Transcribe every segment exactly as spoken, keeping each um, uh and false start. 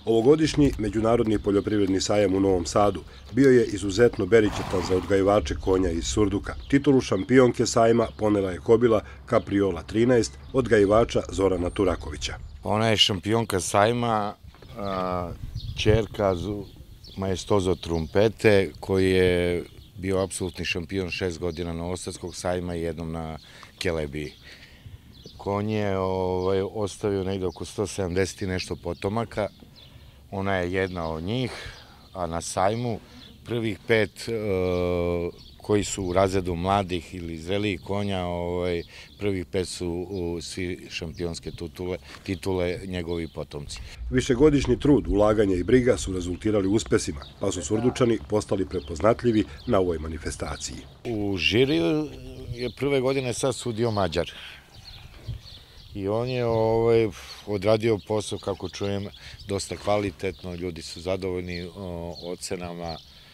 Ovogodišnji Međunarodni poljoprivredni sajam u Novom Sadu bio je izuzetno beričetan za odgajivače konja iz Surduka. Titulu šampionke sajma ponela je kobila Kapriola trinaest odgajivača Zorana Turakovića. Ona je šampionka sajma, ćerka Maestoso Trumpete, koji je bio apsolutni šampion šest godina Novosadskog sajma i jednom na Kelebiji. Konj je ostavio negde oko sto sedamdeset i nešto potomaka. Ona je jedna od njih, a na sajmu prvih pet koji su u razredu mladih ili zrelijih konja, prvih pet su svi šampionske titule njegovi potomci. Višegodišnji trud, ulaganje i briga su rezultirali uspesima, pa su Surdučani postali prepoznatljivi na ovoj manifestaciji. U žiriju je prve godine sad sudio Mađar. I on je odradio posao, kako čujem, dosta kvalitetno, ljudi su zadovoljni ocenama.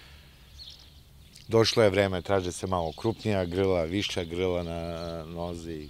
Došlo je vreme, traže se malo krupnija grla, viša grla na nozi,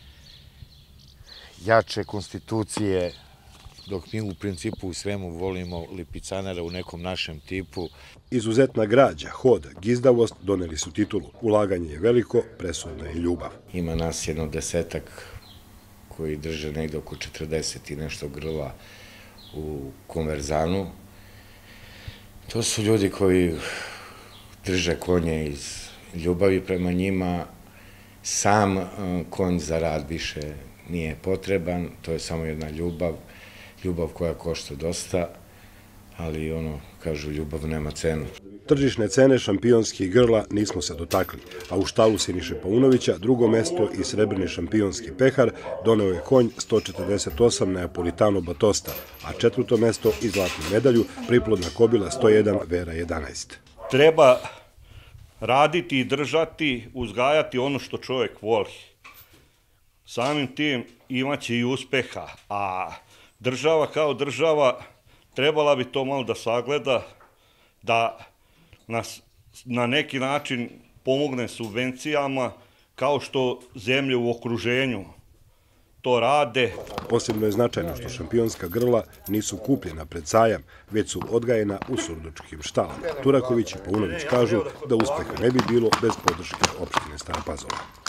jače konstitucije, dok mi u principu u svemu volimo lipicanera u nekom našem tipu. Izuzetna građa, hod, gizdavost doneli su titulu. Ulaganje je veliko, presudna je ljubav. Ima nas jedno desetak koji drže negde oko četrdeset i nešto grla u Konverzanu. To su ljudi koji drže konje iz ljubavi prema njima. Sam konj za rad više nije potreban, to je samo jedna ljubav, ljubav koja košta dosta, ali ono, kažu, ljubav nema cenu. Tržišne cene šampionskih grla nismo se dotakli, a u štalu Siniše Paunovića drugo mesto i srebrni šampionski pehar doneo je konj sto četrdeset osam Neapolitano Batosta, a četvrto mesto i zlatnu medalju priplodna kobila sto jedan Vera jedanaest. Treba raditi i držati, uzgajati ono što čovjek voli. Samim tim imaće i uspeha, a država kao država trebala bi to malo da sagleda, da nas na neki način pomogne subvencijama, kao što zemlje u okruženju to rade. Posebno je značajno što šampionska grla nisu kupljena pred sajam, već su odgajena u surdučkim štalama. Turaković i Paunović kažu da uspeha ne bi bilo bez podrške opštine Stara Pazova.